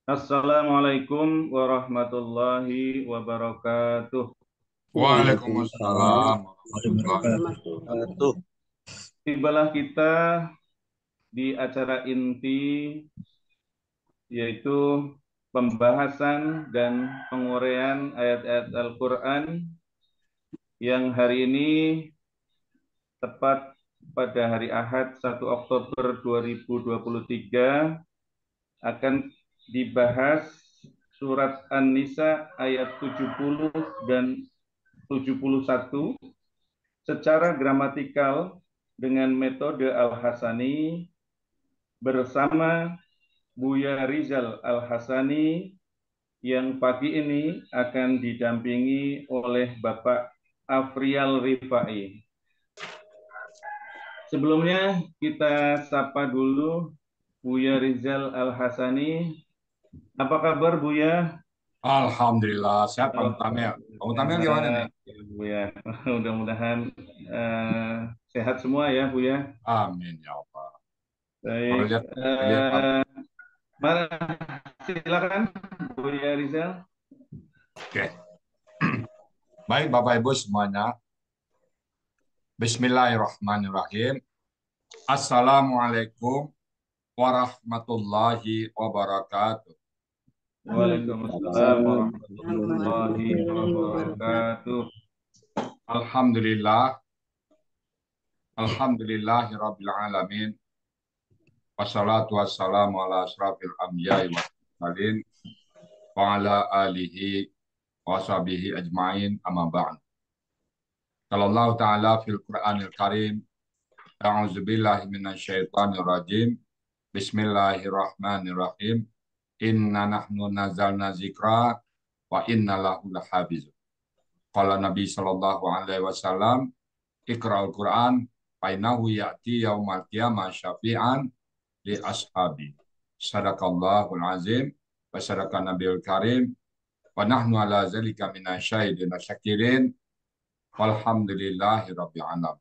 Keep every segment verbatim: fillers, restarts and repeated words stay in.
Assalamualaikum warahmatullahi wabarakatuh. Waalaikumsalam Waalaikumsalam warahmatullahi warahmatullahi wabarakatuh. wabarakatuh. Tibalah kita di acara inti, yaitu pembahasan dan penguraian ayat-ayat Al-Quran yang hari ini tepat pada hari Ahad satu Oktober dua ribu dua puluh tiga akan dibahas surat An-Nisa ayat tujuh puluh dan tujuh puluh satu secara gramatikal dengan metode Al-Hasani bersama Buya Rizal Al-Hasani yang pagi ini akan didampingi oleh Bapak Afrial Rifai. Sebelumnya kita sapa dulu Buya Rizal Al-Hasani. Apa kabar Buya? Alhamdulillah, siap Kamu Tamil. Kamu Tamil gimana nih? Sehat ya, Buya. Mudah-mudahan eh, sehat semua ya Buya. Amin ya Allah. Kalau Baik, lihat, lihat Pak. eh, mana silakan Buya Rizal. Oke. Baik Bapak Ibu semuanya. Bismillahirrahmanirrahim. Assalamualaikum warahmatullahi wabarakatuh. Waalaikumsalam warahmatullahi wabarakatuh. Alhamdulillah. Alhamdulillahi rabbil alamin. Wassalatu wassalamu ala asrafil anbiya'i wa mursalin wa ala alihi wa sahbihi ajma'in amma ba'd. Kalau Allah Ta'ala fil Qur'anil Karim, A'udzu billahi minasyaitonir rajim. Bismillahirrahmanirrahim. Inna nahnu nazzalna dzikra wa inna lahu lahafizun. Qala Nabi sallallahu alaihi wasallam, Iqra'ul Qur'an fa innahu ya'ti yaumal qiyamah syafi'an li ashabi. Sadaqallahul azim wa sadaqa nabiyul karim wa nahnu ala zalika minasyahidin syakirin. Walhamdulillahi rabbil alamin.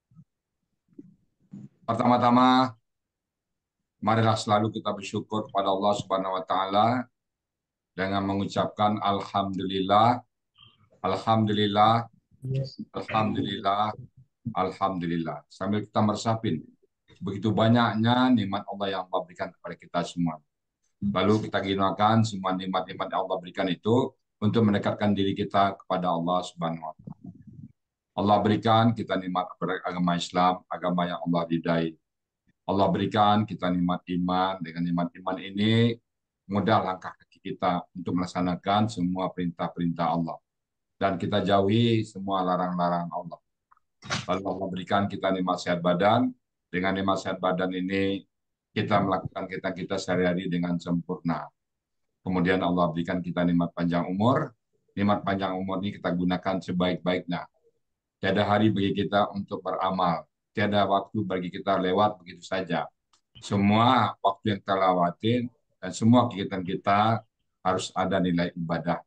Pertama-tama, marilah selalu kita bersyukur kepada Allah Subhanahu wa taala dengan mengucapkan alhamdulillah, alhamdulillah, alhamdulillah, alhamdulillah. Sambil kita meresapin begitu banyaknya nikmat Allah yang Allah berikan kepada kita semua. Lalu kita gunakan semua nikmat-nikmat yang Allah berikan itu untuk mendekatkan diri kita kepada Allah Subhanahu wa taala. Allah berikan kita nikmat agama Islam, agama yang Allah ridai. Allah berikan kita nikmat iman. Dengan nikmat iman ini, mudah langkah kaki kita untuk melaksanakan semua perintah-perintah Allah. Dan kita jauhi semua larang-larang Allah. Lalu Allah berikan kita nikmat sehat badan. Dengan nikmat sehat badan ini, kita melakukan kita-kita sehari-hari dengan sempurna. Kemudian Allah berikan kita nikmat panjang umur. Nikmat panjang umur ini kita gunakan sebaik-baiknya. Tiada hari bagi kita untuk beramal. Tiada waktu bagi kita lewat begitu saja. Semua waktu yang kita lewatin dan semua kegiatan kita harus ada nilai ibadah.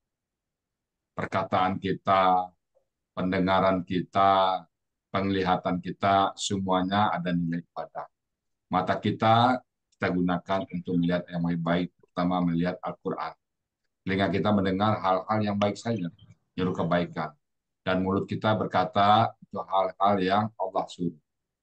Perkataan kita, pendengaran kita, penglihatan kita, semuanya ada nilai ibadah. Mata kita, kita gunakan untuk melihat yang lebih baik, pertama melihat Al-Quran. Telinga kita mendengar hal-hal yang baik saja, nyuruh kebaikan. Dan mulut kita berkata itu hal-hal yang Allah suruh.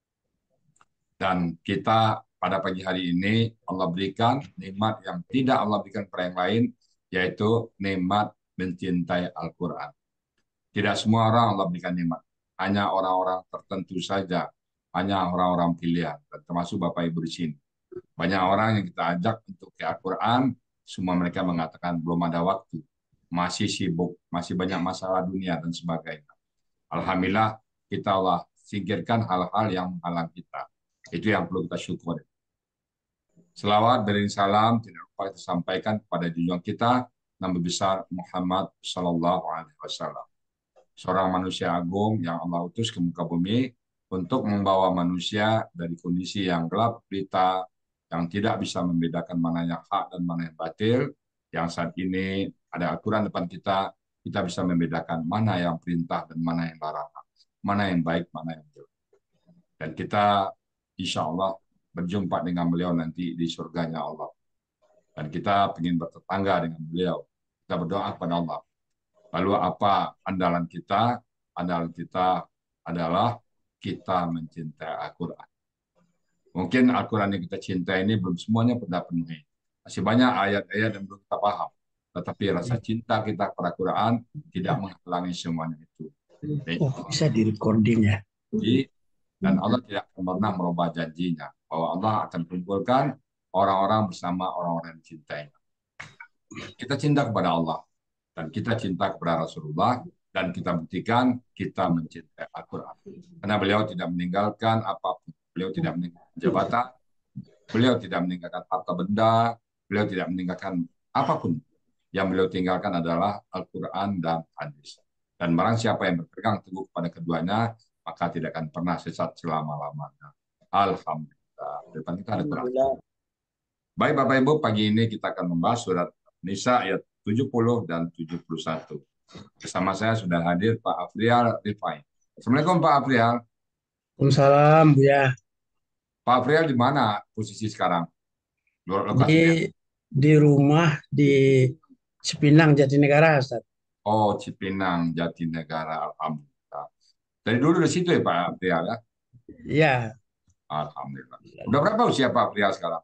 Dan kita pada pagi hari ini Allah berikan nikmat yang tidak Allah berikan kepada yang lain, yaitu nikmat mencintai Al-Quran. Tidak semua orang Allah berikan nikmat. Hanya orang-orang tertentu saja. Hanya orang-orang pilihan. Dan termasuk Bapak Ibu di sini. Banyak orang yang kita ajak untuk ke Al-Quran, semua mereka mengatakan belum ada waktu. Masih sibuk, masih banyak masalah dunia dan sebagainya. Alhamdulillah kita Allah singkirkan hal-hal yang menghalang kita. Itu yang perlu kita syukuri. Selawat beri salam tidak lupa kita sampaikan kepada junjungan kita Nabi besar Muhammad Sallallahu Alaihi Wasallam, seorang manusia agung yang Allah utus ke muka bumi untuk membawa manusia dari kondisi yang gelap gulita, yang tidak bisa membedakan mana yang hak dan mana yang batil. Yang saat ini ada aturan depan kita, kita bisa membedakan mana yang perintah dan mana yang larangan, mana yang baik, mana yang jelek. Dan kita insya Allah berjumpa dengan beliau nanti di surganya Allah. dan kita ingin bertetangga dengan beliau. Kita berdoa kepada Allah. Lalu apa andalan kita? Andalan kita adalah kita mencintai Al-Quran. Mungkin Al-Quran yang kita cintai ini belum semuanya pernah penuhi. Masih banyak ayat-ayat yang belum kita paham. Tetapi rasa cinta kita kepada Al-Quran tidak menghalangi semuanya itu. Oh, bisa di recording ya. Dan Allah tidak akan pernah merubah janjinya bahwa Allah akan kumpulkan orang-orang bersama orang-orang yang dicintainya. Kita cinta kepada Allah dan kita cinta kepada Rasulullah dan kita buktikan kita mencintai Al-Quran. Karena beliau tidak meninggalkan apapun. Beliau tidak meninggalkan jabatan, beliau tidak meninggalkan harta benda, beliau tidak meninggalkan apapun. Yang beliau tinggalkan adalah Al-Quran dan hadis. Dan barang siapa yang berpegang teguh kepada keduanya, maka tidak akan pernah sesat selama-lamanya. Alhamdulillah. Di depan kita ada Quran. Baik Bapak Ibu, pagi ini kita akan membahas surat Nisa ayat tujuh puluh dan tujuh puluh satu. Bersama saya sudah hadir Pak Afrial Rifai. Assalamualaikum Pak Afrial. Waalaikumsalam, Buya. Pak Afrial di mana posisi sekarang? Di di rumah di Cipinang, Jatinegara, Ustaz. Oh, Cipinang, Jatinegara. Alhamdulillah. Dari dulu di situ ya Pak Afrial ya? Iya. Alhamdulillah. Udah berapa usia Pak Afrial sekarang?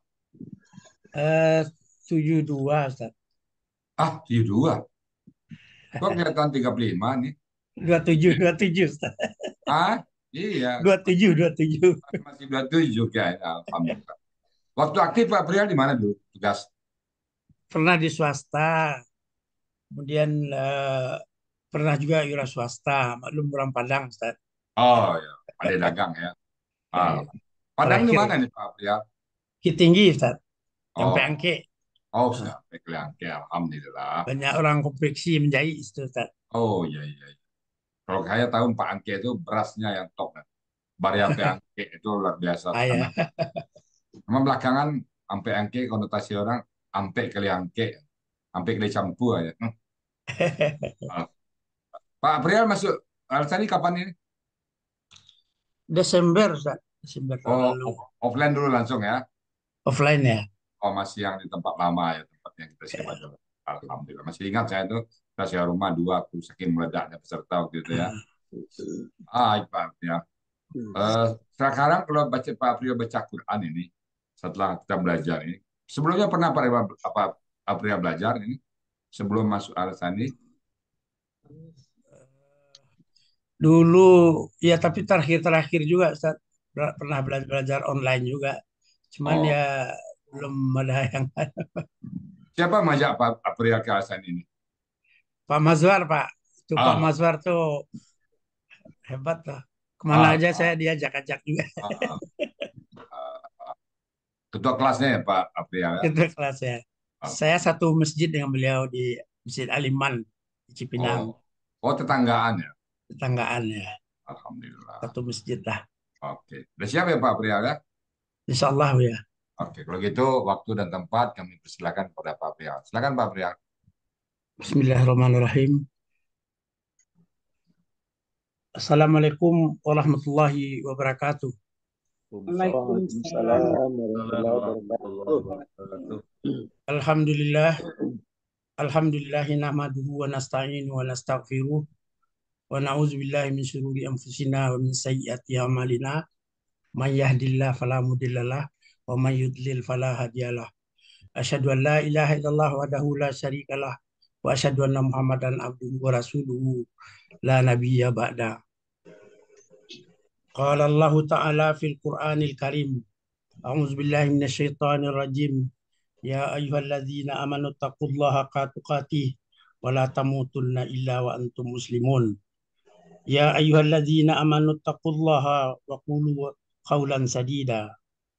Eh, tujuh dua, Ustaz. Ah, tujuh dua. Kok kelihatan tiga puluh lima nih? dua tujuh, dua tujuh, Ustaz. Ah, iya. dua tujuh, dua tujuh. Masih dua puluh tujuh kayaknya. Alhamdulillah. Waktu aktif Pak Afrial di mana dulu tugas? Pernah di swasta. Kemudian eh, pernah juga wira swasta, maklum orang Padang, Ustaz. Oh ya, ada dagang ya. Ah. Padang di mana nih Pak Afrial? Tinggi, Ustaz. Oh, Sampai Angke. oh sampai ke Angke, alhamdulillah. Banyak orang konveksi menjahit itu, Ustaz. Oh iya iya. iya. Kalau saya tahu Pak Angke itu berasnya yang top. Kan? Variasi Angke itu luar biasa. Ah, ya. Memang belakangan sampai Angke konotasi orang sampai kali Angke, sampai kali campur aja. Hmm. Pak April masuk Alsani kapan ini? Desember, Ustaz. Desember Oh, lalu. offline dulu langsung ya? Offline ya. Oh, masih yang di tempat lama ya, tempat yang kita sewa dulu. Alhamdulillah. Masih ingat saya itu, kita sewa rumah dua, aku saking meledaknya peserta waktu itu ya. Ah, Pak ya. Uh, sekarang kalau baca Pak April baca Quran ini, setelah kita belajar ini, sebelumnya pernah Pak apa April belajar ini? Sebelum masuk Al-Sani? Dulu, ya tapi terakhir-terakhir juga Ustaz, pernah belajar, belajar online juga. Cuman oh. ya belum ada yang Siapa majak Pak April ke Al-Sani ini? Pak Mazwar, Pak. Itu ah. Pak Mazwar tuh hebat lah. Kemana ah, aja ah. saya diajak-ajak juga. Ah, ah. Ketua kelasnya ya Pak April ya? Ketua kelasnya. Ah. Saya satu masjid dengan beliau di Masjid Aliman di Cipinang. Oh, oh tetanggaan ya? Tetanggaan ya. Alhamdulillah. Satu masjid lah. Oke. Udah siap ya Pak April ya? Insya Allah ya. Oke, kalau gitu waktu dan tempat kami persilakan kepada Pak April. Silakan Pak April. Bismillahirrahmanirrahim. Assalamualaikum warahmatullahi wabarakatuh. Waalaikumsalam warahmatullahi wabarakatuh. Alhamdulillah. Alhamdulillahi nahmaduhu wa nasta'inu wa nastaghfiruh wa na'udzu billahi min syururi anfusina wa min sayyiati a'malina. May yahdihillahu fala mudhillalah wa may yudlil fala hadiyalah. Asyhadu an la ilaha illallah wahdahu la syarikalah wa asyhadu anna Muhammadan abduhu wa rasuluhu la nabiyya ba'da. Qala Allah Ta'ala fil Qur'anil Karim. A'udzu billahi minasyaitonir rajim. Ya ayyuhalladzina amanu taqullaha haqqa tuqatih wa la tamutunna illa wa antum muslimun. Ya ayyuhalladzina amanu taqullaha wa qulu qawlan sadida.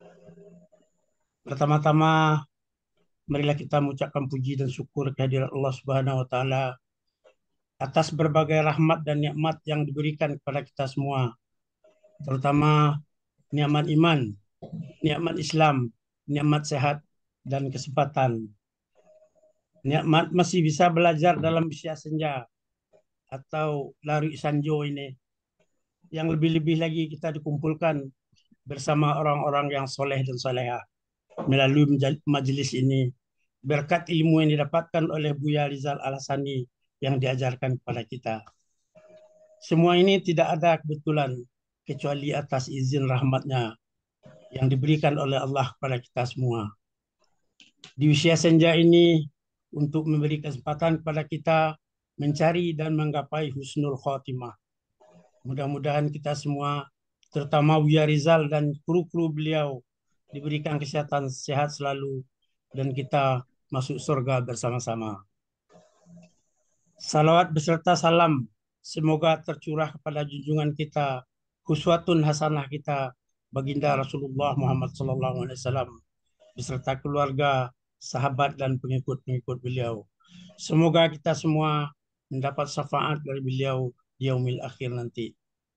Pertama-tama marilah kita mengucapkan puji dan syukur kehadirat Allah Subhanahu wa taala atas berbagai rahmat dan nikmat yang diberikan kepada kita semua. Terutama nikmat iman, nikmat Islam, nikmat sehat dan kesempatan. Nikmat masih bisa belajar dalam usia senja atau lari sanjo ini. Yang lebih-lebih lagi kita dikumpulkan bersama orang-orang yang soleh dan soleha melalui majelis ini berkat ilmu yang didapatkan oleh Buya Rizal Al-Hasani yang diajarkan kepada kita. Semua ini tidak ada kebetulan kecuali atas izin rahmatnya yang diberikan oleh Allah kepada kita semua. Di usia senja ini untuk memberi kesempatan kepada kita mencari dan menggapai husnul khotimah. Mudah-mudahan kita semua, terutama Buya Rizal dan kru-kru beliau, diberikan kesehatan sehat selalu dan kita masuk surga bersama-sama. Salawat beserta salam semoga tercurah kepada junjungan kita, uswatun hasanah kita, baginda Rasulullah Muhammad sallallahu alaihi wasallam beserta keluarga, sahabat dan pengikut-pengikut beliau. Semoga kita semua mendapat syafaat dari beliau di yaumil akhir nanti.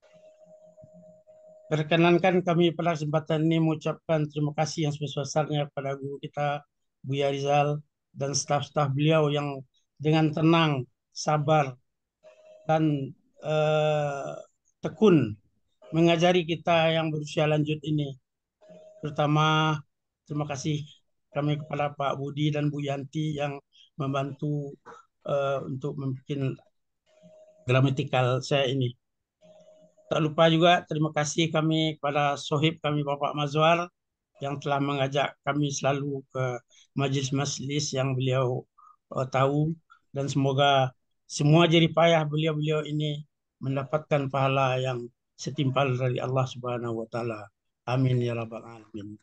Perkenankan kami pada kesempatan ini mengucapkan terima kasih yang sebesar-besarnya kepada guru kita Buya Rizal dan staf-staf beliau yang dengan tenang, sabar dan eh, tekun mengajari kita yang berusia lanjut ini. Terutama terima kasih kami kepada Pak Budi dan Bu Yanti yang membantu uh, untuk membuat gramatikal saya ini. Tak lupa juga terima kasih kami kepada sohib kami Bapak Mazwar yang telah mengajak kami selalu ke majlis-majlis yang beliau uh, tahu, dan semoga semua jerih payah beliau-beliau ini mendapatkan pahala yang setimpal dari Allah Subhanahu wa taala. Amin ya rabbal alamin.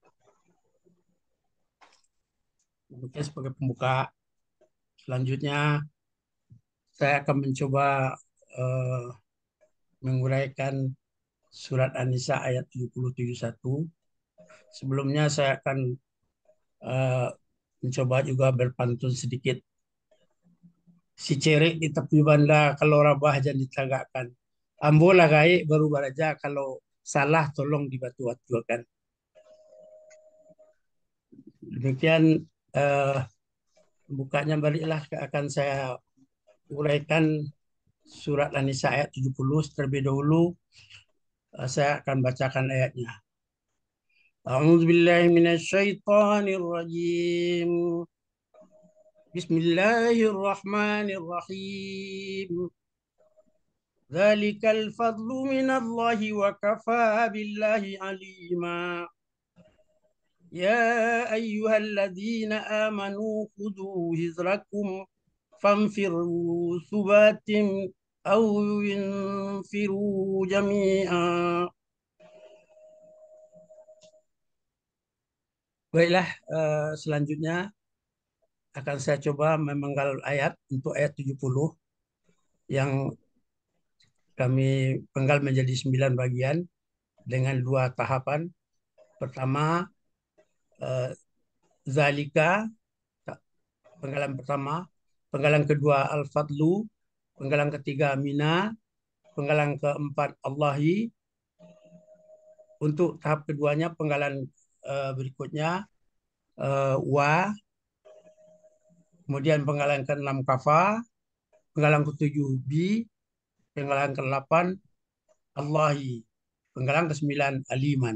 Mungkin sebagai pembuka, selanjutnya saya akan mencoba uh, menguraikan surat An-Nisa ayat tujuh puluh tujuh satu. Sebelumnya saya akan uh, mencoba juga berpantun sedikit. Si cerik di tepi banda kalau rabah jangan ditagakkan. Ambolah gaik baru baraja kalau salah tolong dibatu-batukan. Demikian uh, bukanya baliklah akan saya uraikan surat An-Nisa ayat tujuh puluh. Terlebih dahulu uh, saya akan bacakan ayatnya. A'udzu billahi minasyaitonir rajim. Bismillahirrahmanirrahim. Dzalikal fadlu minallahi wa kafa billahi alima. Ya ayyuhalladzina amanu khudhu hizrakum fanfiru subatim aw infiru jami'a. Baiklah, uh, selanjutnya akan saya coba memenggal ayat untuk ayat tujuh puluh yang kami penggal menjadi sembilan bagian dengan dua tahapan. Pertama, uh, zalika, penggalan pertama. Penggalan kedua, al-fadlu. Penggalan ketiga, mina. Penggalan keempat, Allahi. Untuk tahap keduanya, penggalan uh, berikutnya, uh, wa. Kemudian penggalan keenam kafa, penggalan ketujuh bi, penggalan kedelapan Allahi, penggalan kesembilan aliman.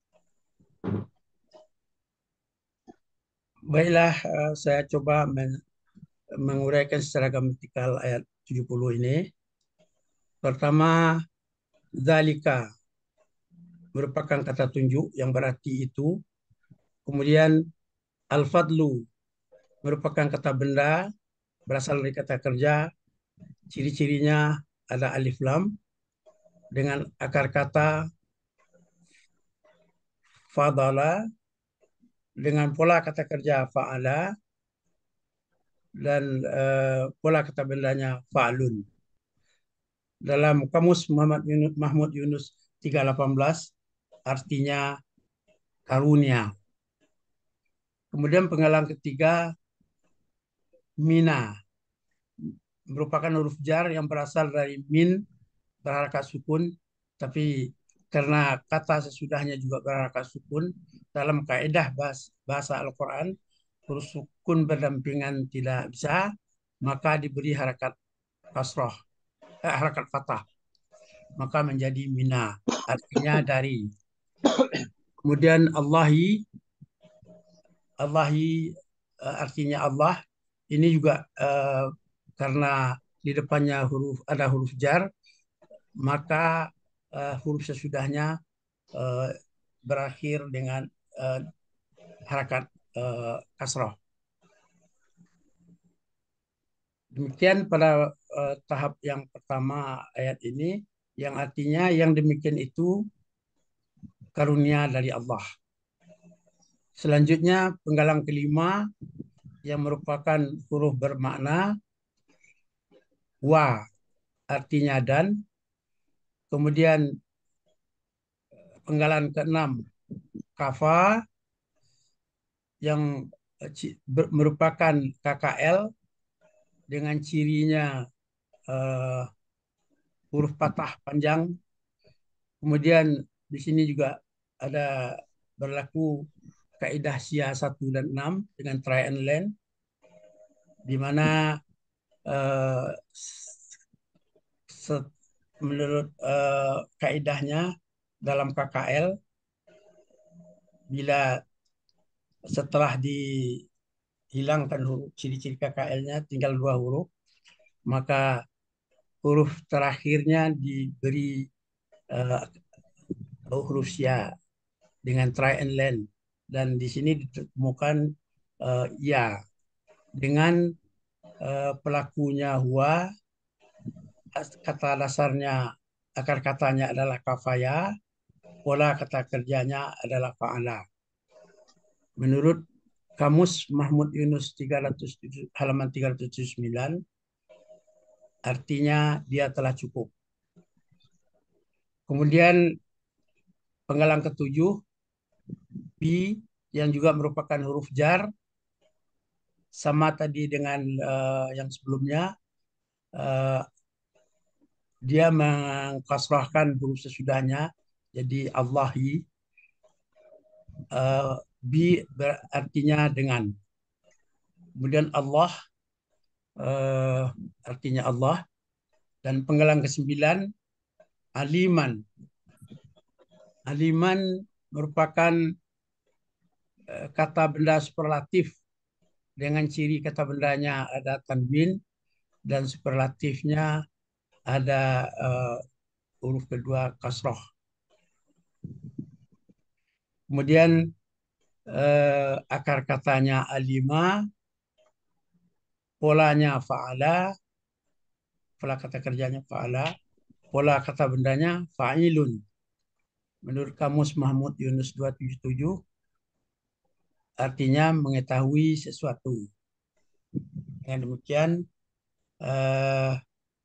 Baiklah, uh, saya coba men menguraikan secara gramatikal ayat tujuh puluh ini. Pertama, zalika merupakan kata tunjuk yang berarti itu. Kemudian al-fadlu merupakan kata benda berasal dari kata kerja. Ciri-cirinya ada alif lam dengan akar kata fadala dengan pola kata kerja fa'ala dan uh, pola kata bendanya fa'lun. Dalam kamus Muhammad Yunus, Mahmud Yunus tiga delapan belas artinya karunia. Kemudian penggalan ketiga mina merupakan huruf jar yang berasal dari min berharakat sukun, tapi karena kata sesudahnya juga berharakat sukun, dalam kaidah bahasa Al-Quran huruf sukun berdampingan tidak bisa, maka diberi harakat kasrah, eh, harakat fathah, maka menjadi mina, artinya dari. Kemudian Allahi, Allahi uh, artinya Allah, ini juga uh, karena di depannya huruf ada huruf jar, maka uh, huruf sesudahnya uh, berakhir dengan uh, harakat uh, kasrah. Demikian pada uh, tahap yang pertama ayat ini, yang artinya yang demikian itu karunia dari Allah. Selanjutnya penggalan kelima yang merupakan huruf bermakna wa, artinya dan. Kemudian penggalan keenam kafa yang merupakan K K L dengan cirinya uh, huruf patah panjang. Kemudian di sini juga ada berlaku kaidah Sia satu dan enam dengan try and learn, di mana uh, menurut uh, kaidahnya dalam K K L, bila setelah dihilangkan huruf ciri-ciri K K L-nya tinggal dua huruf, maka huruf terakhirnya diberi uh, huruf Sia dengan try and learn, dan di sini ditemukan uh, ya dengan uh, pelakunya huwa, kata dasarnya akar katanya adalah kafaya, pola kata kerjanya adalah fa'ala. Menurut Kamus Mahmud Yunus tiga ratus halaman tiga ratus tujuh puluh sembilan, artinya dia telah cukup. Kemudian penggalan ketujuh bi yang juga merupakan huruf jar, sama tadi dengan uh, yang sebelumnya, uh, dia mengkasrahkan huruf sesudahnya jadi Allahi. Uh, bi berartinya dengan. Kemudian Allah uh, artinya Allah. Dan penggalan kesembilan aliman. Aliman merupakan uh, kata benda superlatif dengan ciri kata bendanya ada tanwin dan superlatifnya ada uh, huruf kedua kasroh. Kemudian uh, akar katanya alima, polanya fa'ala, pola kata kerjanya fa'ala, pola kata bendanya fa'ilun. Menurut Kamus Mahmud Yunus dua ratus tujuh puluh tujuh, artinya mengetahui sesuatu. Dengan demikian, uh,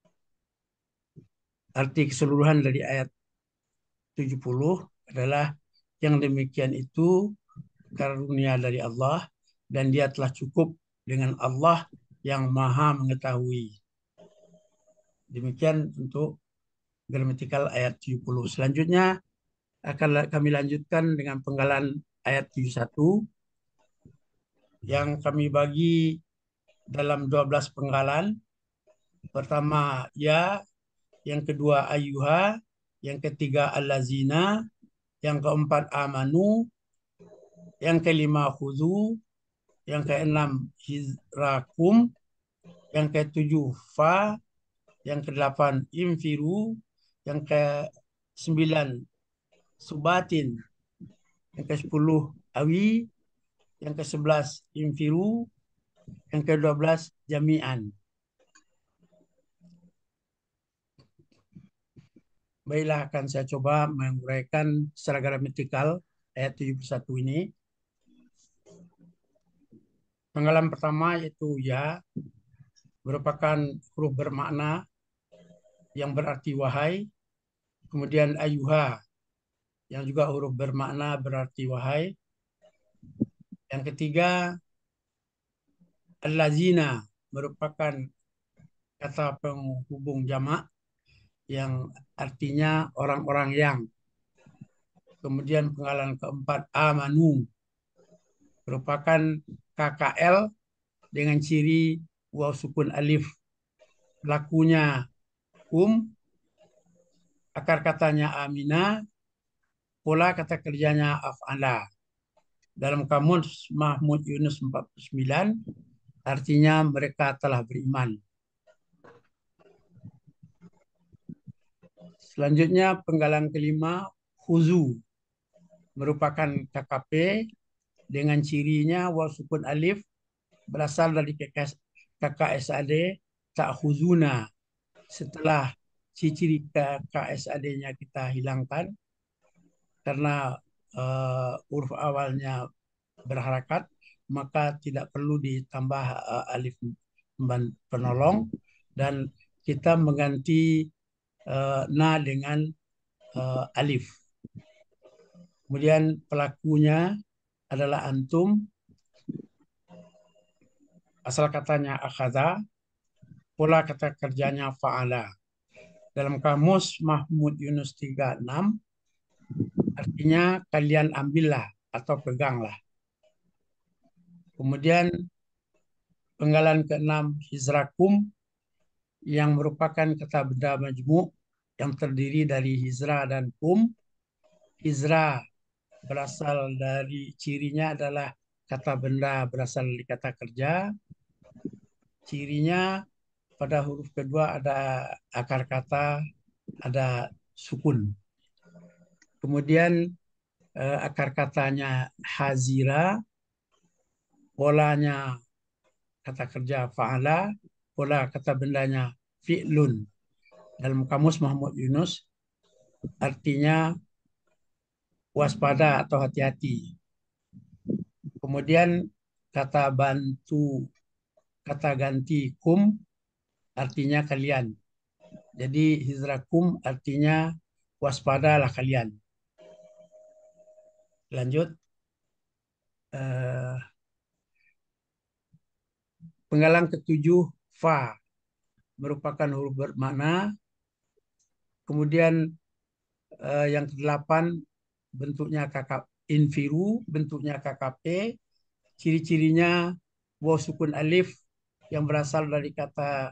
arti keseluruhan dari ayat tujuh puluh adalah yang demikian itu karunia dari Allah, dan dia telah cukup dengan Allah yang maha mengetahui. Demikian untuk gramatikal ayat tujuh puluh. Selanjutnya akan kami lanjutkan dengan penggalan ayat tujuh puluh satu yang kami bagi dalam dua belas penggalan. Pertama ya, yang kedua ayyuha, yang ketiga allazina, yang keempat amanu, yang kelima khudhu, yang keenam hizrakum, yang ketujuh fa, yang kedelapan infiru, yang kesembilan subatin, yang kesepuluh awi, yang kesebelas infiru, yang kedua belas jami'an. Baiklah, akan saya coba menguraikan secara gramatikal ayat tujuh puluh satu ini. Penggalan pertama yaitu ya, merupakan huruf bermakna yang berarti wahai. Kemudian ayuha, yang juga huruf bermakna berarti wahai. Yang ketiga allazina, merupakan kata penghubung jamak yang artinya orang-orang yang. Kemudian penggalan keempat amanu, merupakan K K L dengan ciri waw sukun alif, pelakunya um, akar katanya amina, pola kata kerjanya af'ala. Dalam kamus Mahmud Yunus empat puluh sembilan, artinya mereka telah beriman. Selanjutnya penggalan kelima, khuzu, merupakan K K P dengan cirinya waw sukun alif berasal dari K K S A D tak khuzuna. Setelah ciri K K S A D-nya kita hilangkan karena uh, huruf awalnya berharakat, maka tidak perlu ditambah uh, alif penolong dan kita mengganti uh, na dengan uh, alif. Kemudian pelakunya adalah antum, asal katanya akhadha, pola kata kerjanya fa'ala. Dalam kamus Mahmud Yunus tiga puluh enam, artinya kalian ambillah atau peganglah. Kemudian penggalan keenam, hizrakum, yang merupakan kata benda majmu' yang terdiri dari hizra dan kum. Hizra berasal dari cirinya adalah kata benda berasal dari kata kerja. Cirinya pada huruf kedua ada akar kata, ada sukun. Kemudian eh, akar katanya hazira, polanya kata kerja fa'ala, pola kata bendanya fi'lun. Dalam kamus Mahmud Yunus artinya waspada atau hati-hati. Kemudian kata bantu, kata ganti kum artinya kalian. Jadi hizrakum artinya waspadalah kalian. Lanjut. Uh, penggalan ketujuh, fa, merupakan huruf bermakna. Kemudian uh, yang kedelapan, bentuknya K K infiru, bentuknya K K P, ciri-cirinya waw sukun alif yang berasal dari kata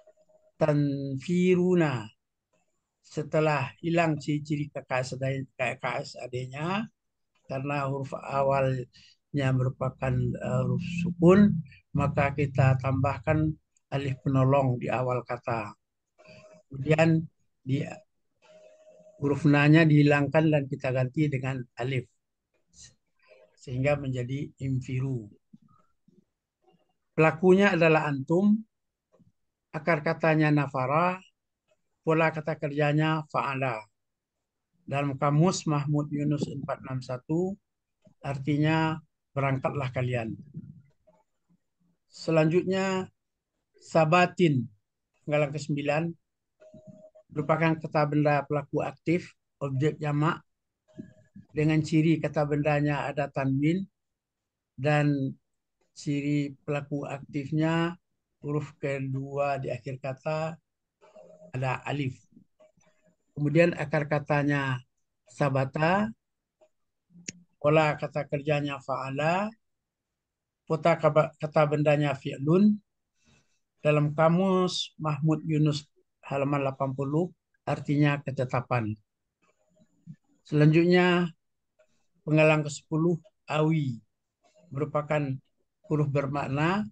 tanfiruna. Setelah hilang ciri-ciri K K S A D-nya karena huruf awalnya merupakan uh, huruf sukun, maka kita tambahkan alif penolong di awal kata. Kemudian di huruf na-nya dihilangkan dan kita ganti dengan alif sehingga menjadi infiru. Pelakunya adalah antum, akar katanya nafara, pola kata kerjanya fa'ala. Dalam kamus Mahmud Yunus empat enam satu artinya berangkatlah kalian. Selanjutnya sabatin, penggalan kesembilan, merupakan kata benda pelaku aktif, objek jamak, dengan ciri kata bendanya ada tanwin dan ciri pelaku aktifnya huruf kedua di akhir kata ada alif. Kemudian akar katanya sabata, pola kata kerjanya fa'ala, kota kata bendanya fi'lun. Dalam kamus Mahmud Yunus halaman delapan puluh artinya ketetapan. Selanjutnya penggalan ke sepuluh, awi, merupakan huruf bermakna.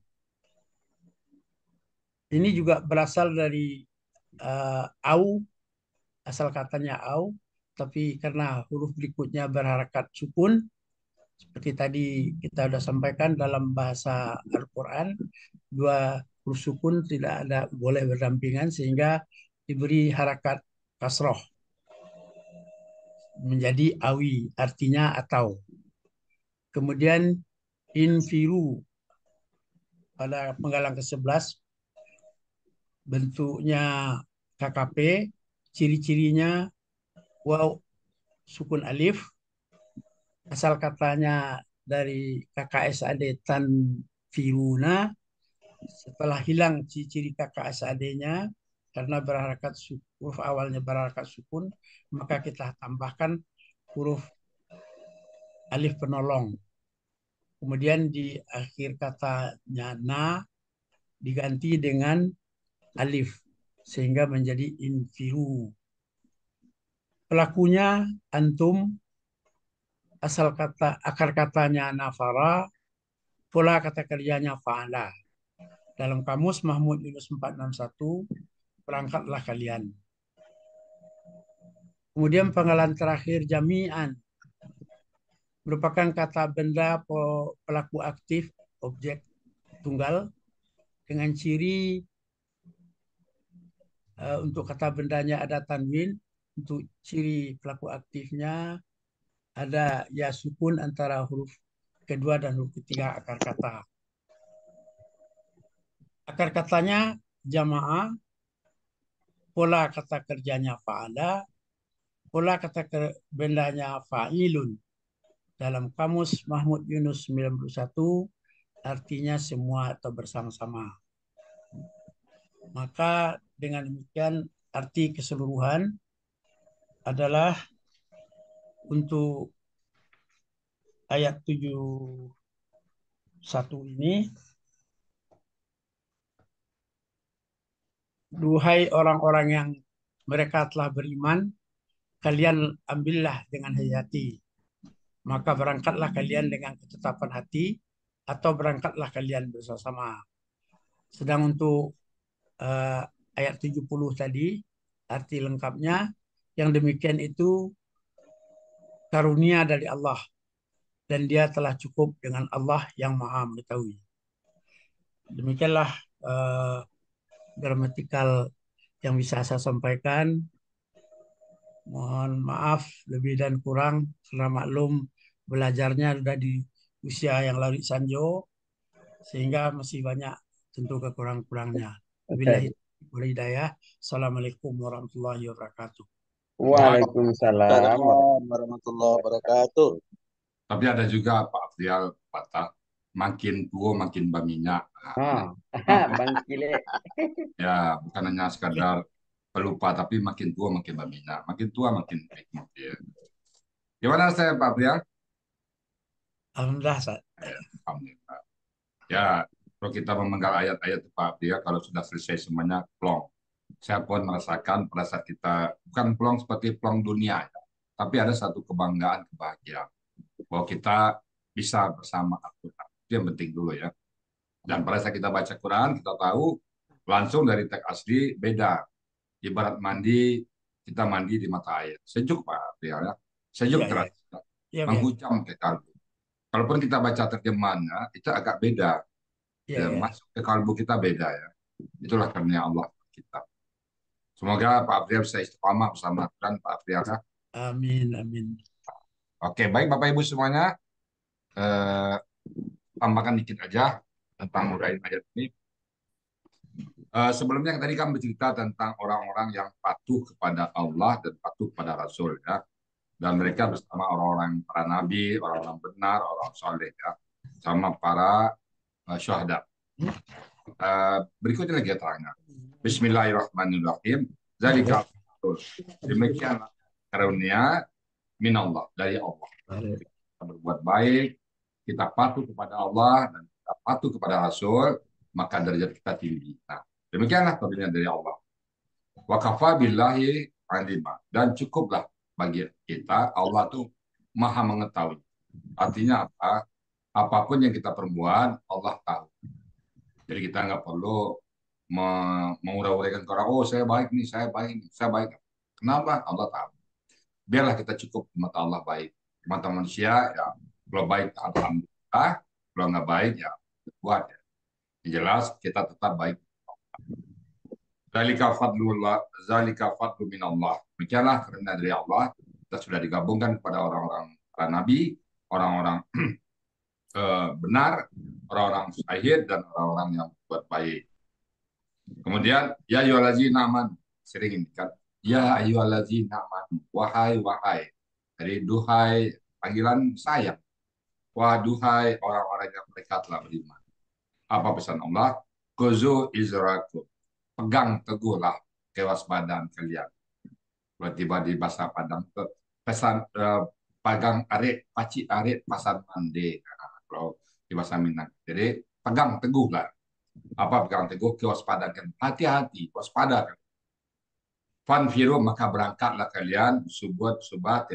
Ini juga berasal dari uh, au, asal katanya au, tapi karena huruf berikutnya berharakat sukun, seperti tadi kita sudah sampaikan dalam bahasa Al-Quran, dua huruf sukun tidak ada boleh berdampingan sehingga diberi harakat kasroh menjadi awi, artinya atau. Kemudian infiru pada penggalan ke sebelas, bentuknya K K P, ciri-cirinya waw sukun alif, asal katanya dari K K S A D tanfiruna. Setelah hilang ciri-ciri K K S A D-nya karena berharakat huruf awalnya berharakat sukun, maka kita tambahkan huruf alif penolong. Kemudian di akhir katanya na diganti dengan alif sehingga menjadi infiru. Pelakunya antum, asal kata akar katanya nafara, pola kata kerjanya fa'ala. Dalam kamus Mahmud Yunus empat enam satu, berangkatlah kalian. Kemudian penggalan terakhir jami'an merupakan kata benda pelaku aktif objek tunggal dengan ciri uh, untuk kata bendanya ada tanwin, untuk ciri pelaku aktifnya ada ya sukun antara huruf kedua dan huruf ketiga akar kata. Akar katanya jamaah, pola kata kerjanya fa'ala, pola kata bendanya fa'ilun. Dalam kamus Mahmud Yunus sembilan puluh satu artinya semua atau bersama-sama. Maka dengan demikian arti keseluruhan adalah untuk ayat tujuh puluh satu ini, duhai orang-orang yang mereka telah beriman, kalian ambillah dengan hati-hati. Maka berangkatlah kalian dengan ketetapan hati, atau berangkatlah kalian bersama-sama. Sedang untuk uh, ayat tujuh puluh tadi, arti lengkapnya, yang demikian itu karunia dari Allah. Dan dia telah cukup dengan Allah yang maha mengetahui. Demikianlah uh, gramatikal yang bisa saya sampaikan. Mohon maaf lebih dan kurang, karena maklum belajarnya sudah di usia yang larut sanjo, sehingga masih banyak tentu kekurang-kurangnya. Wabillahi hidayah. Assalamualaikum warahmatullahi wabarakatuh. Waalaikumsalam warahmatullahi wabarakatuh. Tapi ada juga Pak Afrial patah, makin tua makin berminyak. Ah, Bang Kile. Ya, bukan hanya sekadar pelupa, tapi makin tua makin berminyak. Makin tua makin hikmat. Ya. Gimana saya Pak Afrial? Alhamdulillah, Ustaz. Ya, alhamdulillah. Ya, kalau kita memenggal ayat-ayat Pak Afrial, kalau sudah selesai semuanya, plong. Saya pun merasakan pada saat kita, bukan plong seperti plong dunia, ya, tapi ada satu kebanggaan, kebahagiaan. Bahwa kita bisa bersama Al-Quran. Itu yang penting dulu ya. Dan pada saat kita baca Quran, kita tahu langsung dari teks asli beda. Ibarat mandi, kita mandi di mata air. Sejuk Pak ya. Sejuk Ya, terasa. ya. Ya, Menghujam ke kalbu. Kalaupun kita baca terjemahannya, itu agak beda. ya, Ya, ya. masuk ke kalbu kita beda ya. Itulah karunia Allah kita. Semoga Pak Afrial bisa istiqamah bersama Quran Pak Afrial. Amin, amin. Oke, baik Bapak Ibu semuanya. Eh, tambahkan dikit aja tentang uraian ayat ini. Uh, sebelumnya tadi kan bercerita tentang orang-orang yang patuh kepada Allah dan patuh kepada Rasul ya, dan mereka bersama orang-orang para nabi, orang-orang benar, orang soleh ya, sama para uh, syuhada. Uh, berikutnya lagi terangnya. Bismillahirrahmanirrahim. Zalika demikian karunia minallah, dari Allah. Kita berbuat baik, kita patuh kepada Allah dan kita patuh kepada Rasul, maka derajat kita tinggi. Nah, demikianlah karunia dari Allah. Wa kafa billahi alima, dan cukuplah bagi kita Allah tuh maha mengetahui. Artinya apa? Apapun yang kita perbuat Allah tahu. Jadi kita nggak perlu menguraikan ke orang, oh saya baik nih, saya baik nih, saya baik. Kenapa? Allah tahu. Biarlah kita cukup di mata Allah baik. Di mata manusia ya, kalau baik alhamdulillah, kalau nggak baik ya buat ya. Yang jelas kita tetap baik. Zalika fadlullah, zalika fadlu minallah. Demikianlah karena dari Allah kita sudah digabungkan kepada orang-orang para nabi, orang-orang eh, benar, orang-orang syahid dan orang-orang yang berbuat baik. Kemudian ya ayyuhallazina amanu, sering ini kan, ya ayyuhallazina amanu, wahai wahai. Jadi duhai panggilan sayang. Wah duhai orang-orang yang mereka telah beriman. Apa pesan Allah? Kuzu izrakum. Pegang teguhlah kewaspadaan kalian. Tiba-tiba di bahasa Padang pesan eh, pegang arit, paci arit, pasan mande. Nah, kalau di bahasa Minang. Jadi pegang teguhlah. Apa pegang teguh? Kewaspadaan. Hati-hati, waspada. Fanfiru, maka berangkatlah kalian subut subatin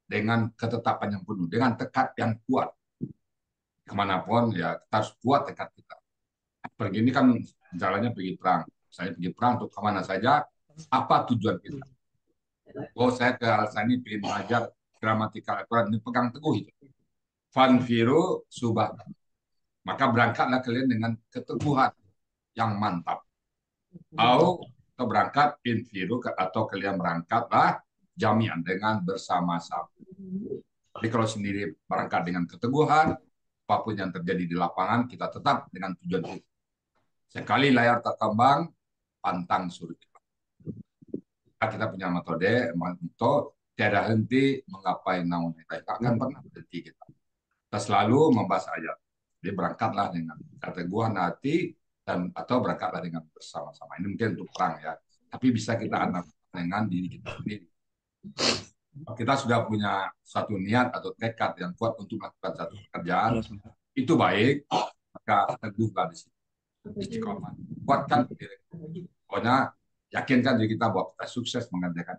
dengan ketetapan yang penuh, dengan tekad yang kuat. Kemanapun ya kita harus kuat tekad kita. Pergi ini kan jalannya pergi perang. Saya pergi perang untuk kemana saja, apa tujuan kita? Oh, saya ke Al-Sani ingin belajar gramatikal Al-Quran, ini pegang teguh itu. Fanfiru subah. Maka berangkatlah kalian dengan keteguhan yang mantap. Atau atau berangkat infiru atau kalian berangkatlah jami'an dengan bersama-sama. Jadi kalau sendiri berangkat dengan keteguhan, apapun yang terjadi di lapangan, kita tetap dengan tujuan itu. Sekali layar terkembang, pantang surga. Kita punya metode, moto tiada henti menggapai naung kita. Akan pernah berhenti kita. Kita selalu membahas ayat. Jadi berangkatlah dengan keteguhan hati dan atau berangkatlah dengan bersama-sama. Ini mungkin untuk perang ya. Tapi bisa kita analisa dengan diri kita sendiri. Kita sudah punya satu niat atau tekad yang kuat untuk melakukan satu pekerjaan, itu baik, maka teguhlah di situ. Istiqomah. Kuatkan diri. Pokoknya yakinkan diri kita bahwa kita sukses mengerjakan.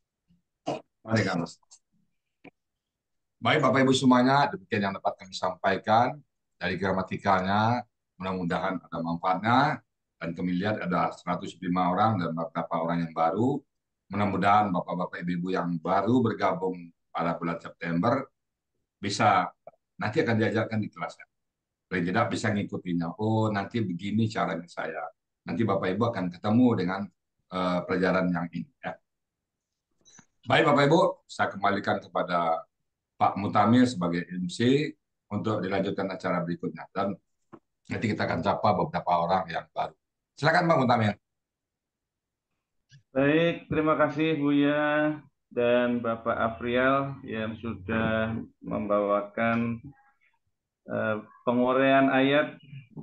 Baik Bapak Ibu semuanya, demikian yang dapat kami sampaikan dari gramatikalnya. Mudah-mudahan ada manfaatnya. Dan kami lihat ada seratus lima orang dan beberapa orang yang baru. Mudah-mudahan Bapak-Bapak Ibu-Ibu yang baru bergabung pada bulan September bisa nanti akan diajarkan di kelasnya. Paling tidak bisa ngikutinya. Oh, nanti begini caranya saya. Nanti Bapak Ibu akan ketemu dengan uh, pelajaran yang ini. Ya. Baik Bapak Ibu, saya kembalikan kepada Pak Mutamir sebagai M C untuk dilanjutkan acara berikutnya. Dan nanti kita akan sapa beberapa orang yang baru. Silakan Pak Mutamir. Baik, terima kasih Buya dan Bapak Afrial yang sudah membawakan uh, penguraian ayat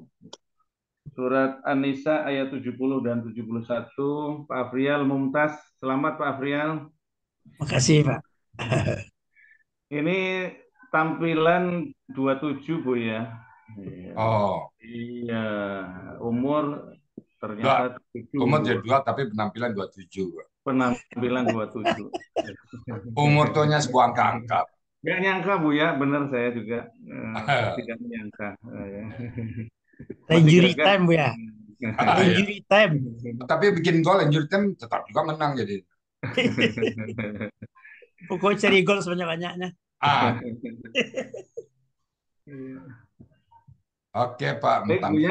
surat An-Nisa ayat tujuh puluh dan tujuh puluh satu. Pak Afrial mumtaz. Selamat Pak Afrial. Makasih Pak. Ini tampilan dua puluh tujuh Bu ya. Oh. Iya, umur ternyata tujuh. Umur jadi dua tapi penampilan dua puluh tujuh. Penampilan dua puluh tujuh. Umur tuhnya sebuah angka-angka. Gak nyangka Bu ya, benar saya juga uh, tidak menyangka. Injury time Bu ya. Injury time. Tapi bikin gol injury time tetap juga menang jadi. Pokoknya cari gol sebanyak-banyaknya. Ah. Oke Pak. Baik, Bu ya.